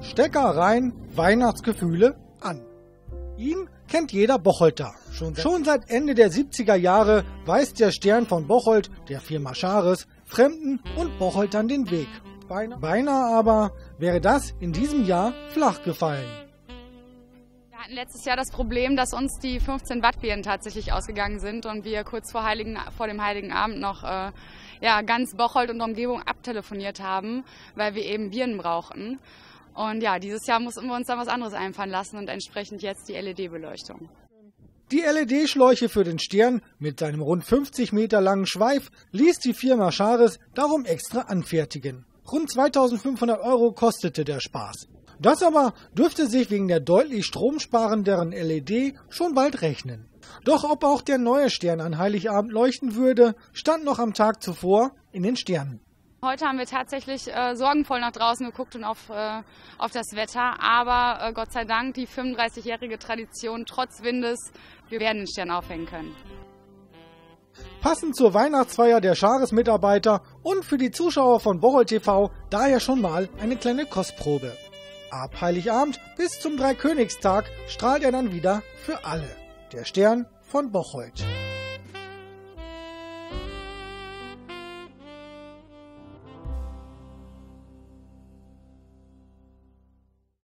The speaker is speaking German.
Stecker rein, Weihnachtsgefühle an. Ihn kennt jeder Bocholter. Schon seit Ende der 70er Jahre weist der Stern von Bocholt, der Firma Schares, Fremden und Bocholtern den Weg. Beinahe aber wäre das in diesem Jahr flach gefallen. Wir hatten letztes Jahr das Problem, dass uns die 15 Watt Birnen tatsächlich ausgegangen sind und wir kurz vor dem Heiligen Abend noch ganz Bocholt und Umgebung abtelefoniert haben, weil wir eben Birnen brauchten. Und ja, dieses Jahr mussten wir uns dann was anderes einfallen lassen und entsprechend jetzt die LED-Beleuchtung. Die LED-Schläuche für den Stern mit seinem rund 50 Meter langen Schweif ließ die Firma Schares darum extra anfertigen. Rund 2.500 € kostete der Spaß. Das aber dürfte sich wegen der deutlich stromsparenderen LED schon bald rechnen. Doch ob auch der neue Stern an Heiligabend leuchten würde, stand noch am Tag zuvor in den Sternen. Heute haben wir tatsächlich sorgenvoll nach draußen geguckt und auf das Wetter, aber Gott sei Dank die 35-jährige Tradition trotz Windes, wir werden den Stern aufhängen können. Passend zur Weihnachtsfeier der Schares-Mitarbeiter und für die Zuschauer von Bocholt TV daher schon mal eine kleine Kostprobe. Ab Heiligabend bis zum Dreikönigstag strahlt er dann wieder für alle. Der Stern von Bocholt.